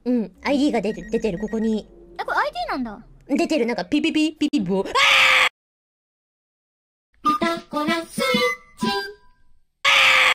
うん、ID が出てる、ここに。 これ ID なんだ。 出てる、なんかピピピ、ピピボー。あ